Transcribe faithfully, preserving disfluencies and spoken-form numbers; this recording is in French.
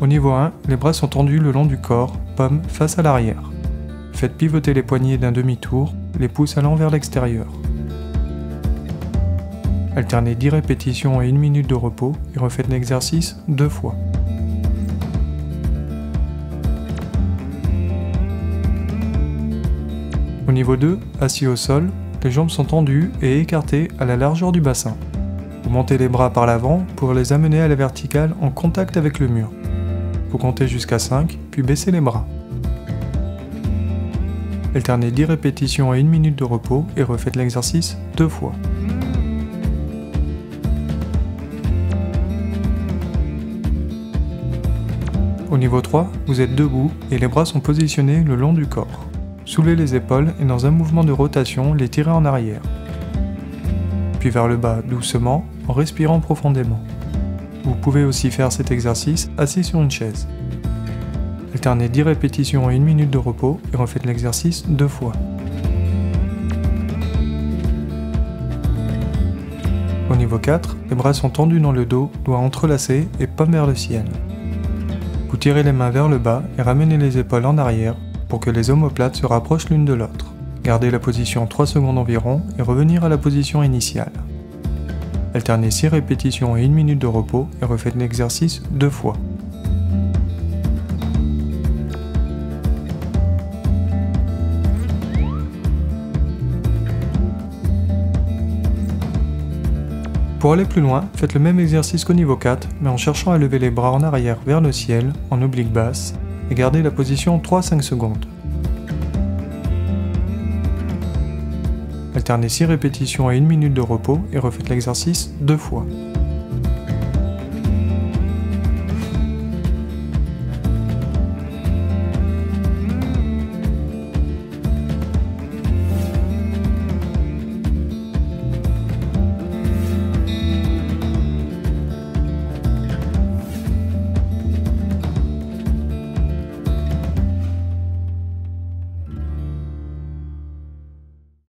niveau un, les bras sont tendus le long du corps, paume face à l'arrière. Faites pivoter les poignets d'un demi-tour, les pouces allant vers l'extérieur. Alternez dix répétitions et une minute de repos et refaites l'exercice deux fois. Au niveau deux, assis au sol, les jambes sont tendues et écartées à la largeur du bassin. Vous montez les bras par l'avant pour les amener à la verticale en contact avec le mur. Vous comptez jusqu'à cinq, puis baissez les bras. Alternez dix répétitions et une minute de repos et refaites l'exercice deux fois. Au niveau trois, vous êtes debout et les bras sont positionnés le long du corps. Soulevez les épaules et dans un mouvement de rotation, les tirez en arrière. Puis vers le bas doucement, en respirant profondément. Vous pouvez aussi faire cet exercice assis sur une chaise. Alternez dix répétitions et une minute de repos et refaites l'exercice deux fois. Au niveau quatre, les bras sont tendus dans le dos, doigts entrelacés et paume vers le ciel. Vous tirez les mains vers le bas et ramenez les épaules en arrière pour que les omoplates se rapprochent l'une de l'autre. Gardez la position trois secondes environ et revenir à la position initiale. Alternez six répétitions et une minute de repos et refaites l'exercice deux fois. Pour aller plus loin, faites le même exercice qu'au niveau quatre, mais en cherchant à lever les bras en arrière vers le ciel, en oblique basse, et gardez la position trois à cinq secondes. Alternez six répétitions et une minute de repos et refaites l'exercice deux fois.